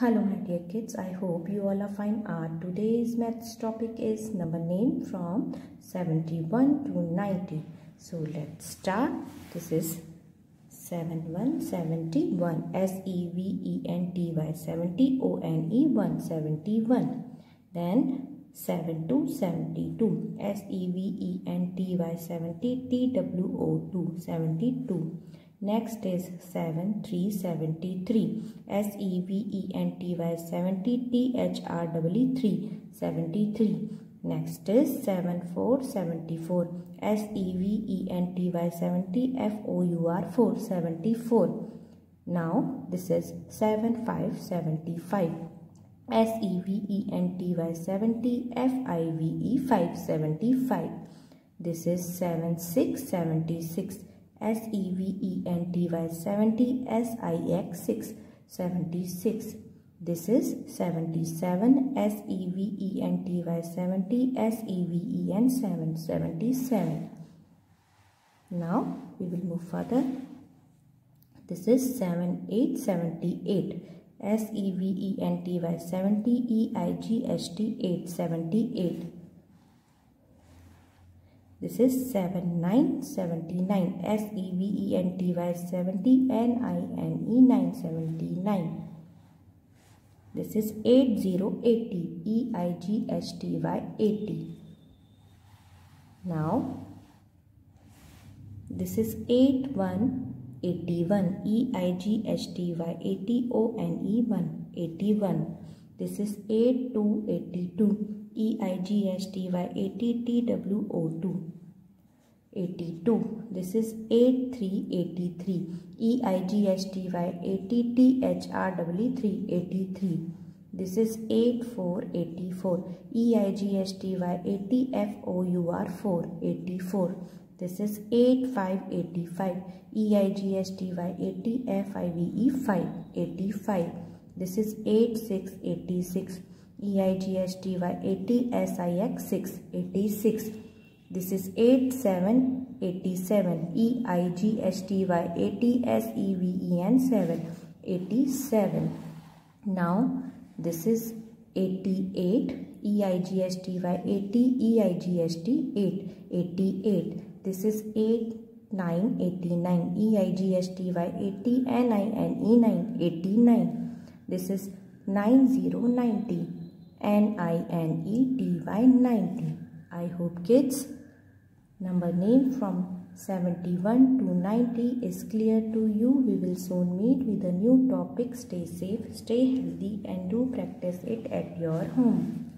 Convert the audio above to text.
Hello my dear kids, I hope you all are fine. Our today's maths topic is number name from 71 to 90. So let's start. This is 7171, SEVENTY, 70 ONE 71. Then 7272, SEVENTY, 70 TWO 72. Next is 7373, SEVENTY, 70 THREE 73. Next is 7474, SEVENTY, 70 FOUR 74. Now this is 7575, SEVENTY, 70 FIVE 75. This is 7676, SEVENTY, 70 SIX 76. This is 77, SEVENTY, 70 SEVEN 77. Now we will move further. This is 7878, SEVENTY, 70 EIGHT 878. This is 7979, SEVENTY, 70 NINE 979. This is 8080, EIGHTY 80. Now this is 8181, EIGHTY 80 ONE 81. This is 8282, EIGHTY 80 TWO 82. This is 8383, EIGHTY 80 THREE 83. This is 8484, EIGHTY 80 FOUR 84. This is 8585, EIGHTY 80 FIVE 85. This is 8686, EIGHTY 80 SIX 86. This is 8787, EIGHTY 80 SEVEN 87. Now this is 88, EIGHTY 80 EIGHT 88. This is 8989, EIGHTY 80 NINE 89. This is 9090, NINETY 90. I hope kids, number name from 71 to 90 is clear to you. We will soon meet with a new topic. Stay safe, stay healthy and do practice it at your home.